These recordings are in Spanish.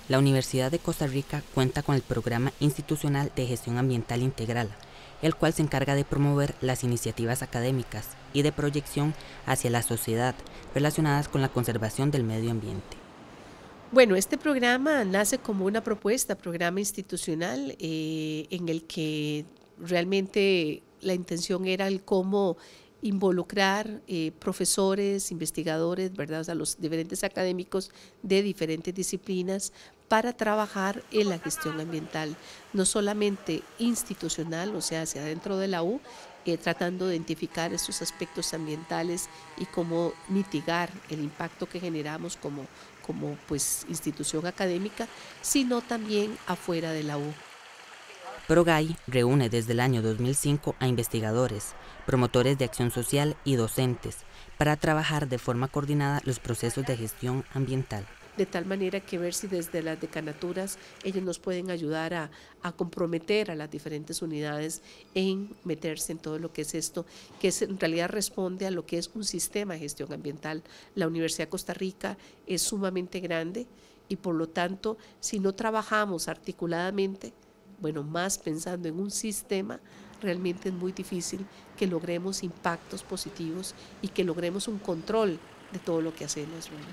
La Universidad de Costa Rica cuenta con el Programa Institucional de Gestión Ambiental Integral, el cual se encarga de promover las iniciativas académicas y de proyección hacia la sociedad relacionadas con la conservación del medio ambiente. Bueno, este programa nace como una propuesta, programa institucional, en el que realmente la intención era el cómo involucrar profesores, investigadores, ¿verdad? O sea, los diferentes académicos de diferentes disciplinas para trabajar en la gestión ambiental, no solamente institucional, o sea, hacia dentro de la U, tratando de identificar estos aspectos ambientales y cómo mitigar el impacto que generamos como pues institución académica, sino también afuera de la U. PROGAI reúne desde el año 2005 a investigadores, promotores de acción social y docentes para trabajar de forma coordinada los procesos de gestión ambiental. De tal manera que ver si desde las decanaturas ellos nos pueden ayudar a comprometer a las diferentes unidades en meterse en todo lo que es esto, que en realidad responde a lo que es un sistema de gestión ambiental. La Universidad de Costa Rica es sumamente grande y por lo tanto, si no trabajamos articuladamente, bueno, más pensando en un sistema, realmente es muy difícil que logremos impactos positivos y que logremos un control de todo lo que hacemos, ¿verdad?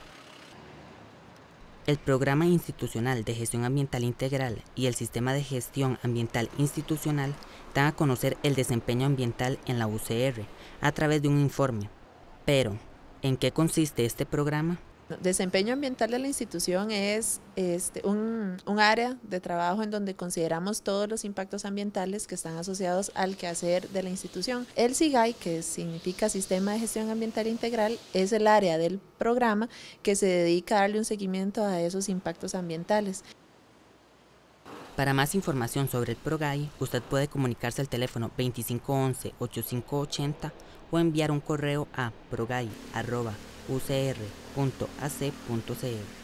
El Programa Institucional de Gestión Ambiental Integral y el Sistema de Gestión Ambiental Institucional dan a conocer el desempeño ambiental en la UCR a través de un informe. Pero, ¿en qué consiste este programa? Desempeño ambiental de la institución es un área de trabajo en donde consideramos todos los impactos ambientales que están asociados al quehacer de la institución. El SIGAI, que significa Sistema de Gestión Ambiental Integral, es el área del programa que se dedica a darle un seguimiento a esos impactos ambientales. Para más información sobre el PROGAI, usted puede comunicarse al teléfono 2511-8580 o enviar un correo a progai@ucr.ac.cr.